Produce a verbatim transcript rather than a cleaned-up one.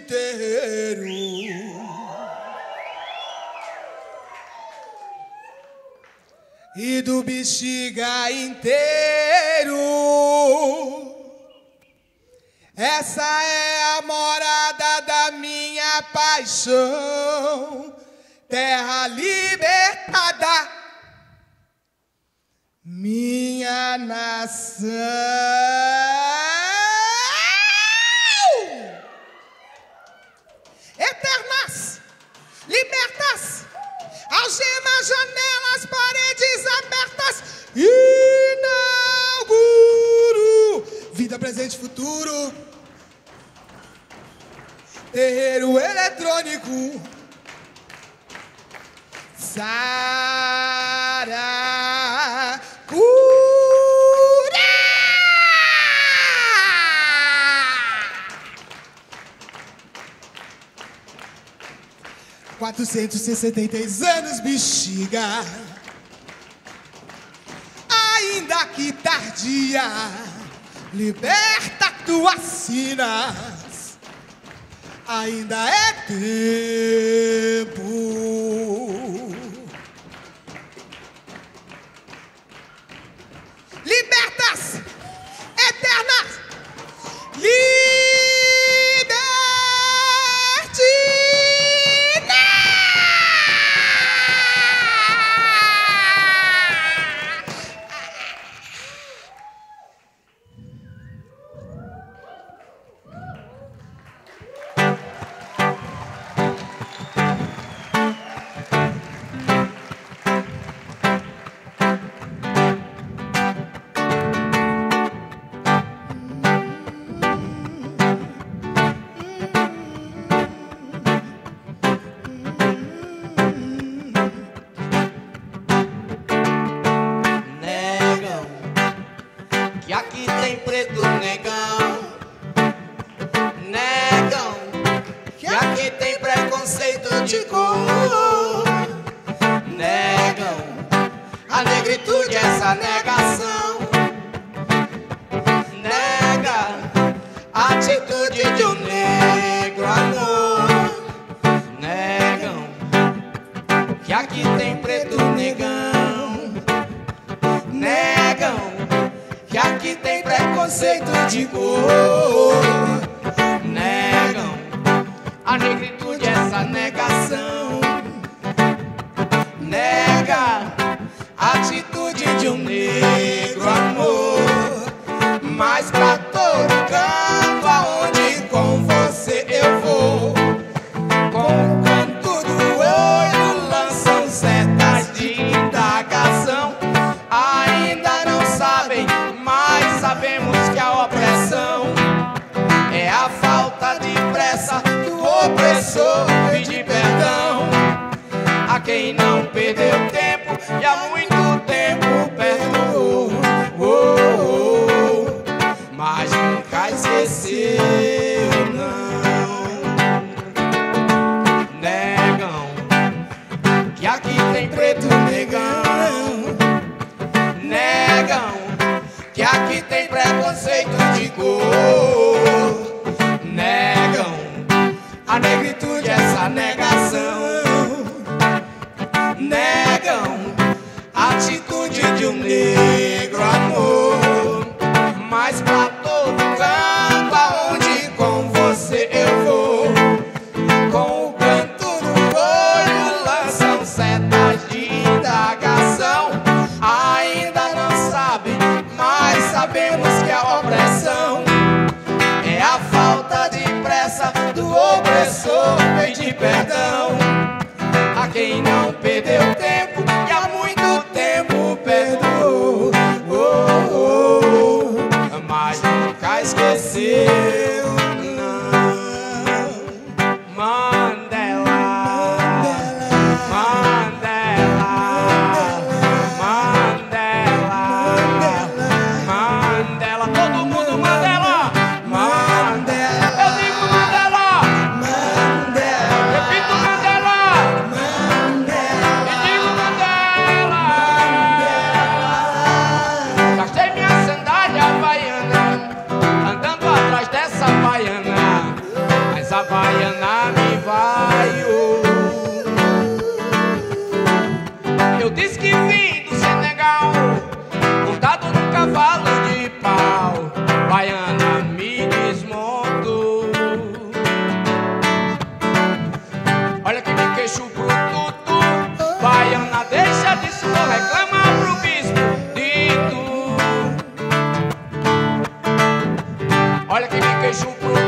terreiro. E do Bexiga inteiro. Essa é a morada da minha paixão, terra libertada, minha nação. Eternas, libertas, algemas, janelas, paredes abertas, inauguro vida, presente, futuro, terreiro eletrônico, Saracura. quatrocentos e sessenta e três anos, Bexiga, ainda que tardia, liberta tuas sinas, ainda é tempo. Libertas, eternas, libertina. Que aqui tem preto, negão. Negão, que aqui tem preconceito de cor. Negão, a negritude é essa negação. Nega, a atitude de um negro, amor. Negão, que aqui tem preto, negão. Negão, que aqui tem preconceito de cor. Negam a negritude, essa negação. Nega a atitude de um negro, amor. Mas pra todo canto aonde com você eu vou, com o canto do olho lançam setas de indagação. Ainda não sabem, mas sabemos que a opressão é a falta de pressa do opressor. Pedir perdão a quem não perdeu tempo e há muito tempo perdoou, oh, oh, mas nunca esqueceu, não. Negam que aqui tem preto, negão. Negam que aqui tem preconceito de cor. Negam a negritude, essa negação. Negam a atitude de um negro, amor. Mas pra todo canto aonde com você eu vou, com o canto do olho lançam setas de indagação. Ainda não sabem, mas sabemos que a opressão é a falta de pressa do opressor. Pedir perdão a quem não perdeu tempo e há muito tempo perdoou, oh, oh, mas nunca esqueceu, não. Mandela, Mandela, Mandela, Mandela, todo mundo Mandela, Mandela, eu digo Mandela, Mandela, repito Mandela, Mandela, eu digo Mandela, Mandela. Gastei minha sandália havaiana, andando atrás dessa baiana, mas a baiana Olha que me queixo pro